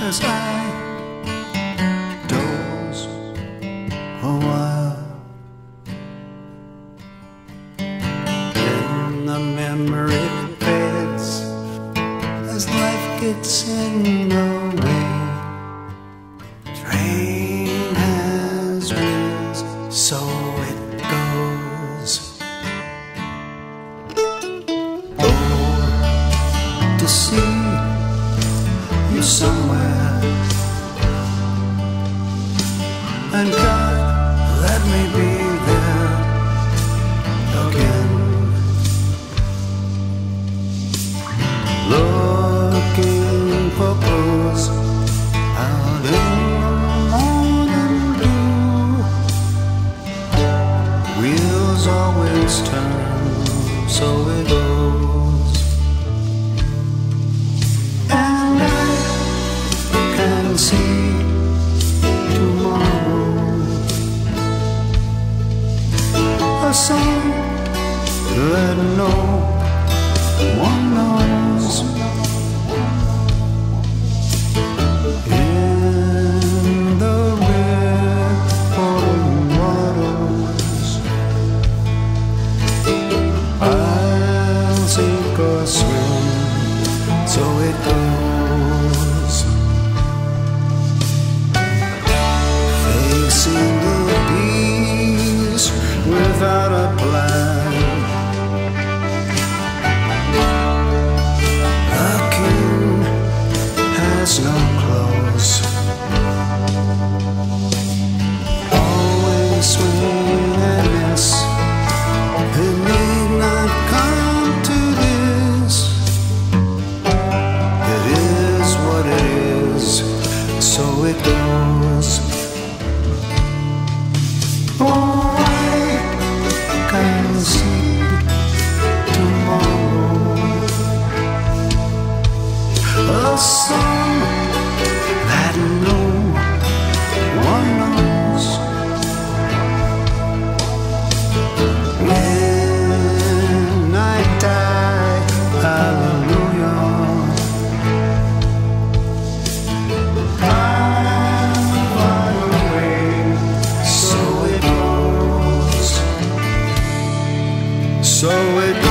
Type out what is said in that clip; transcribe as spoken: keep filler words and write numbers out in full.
as I doze a while. Then the memory fades as life gets in the way. Train has wheels, so it goes. Oh, to see you somewhere, and God, let me be there again. Looking for clues out in the morning dew. Wheels always turn, so it goes. And I can see tomorrow, a song that no one knows. In the rippling waters, I'll sink or swim, so it goes. Facing the beast without a plan, the king has no clothes. Always swing and miss. It need not come to this. It is what it is, so it goes. Oh, I can see tomorrow, a song that no one knows. When I die, hallelujah, I'll fly away, so it goes, so it goes.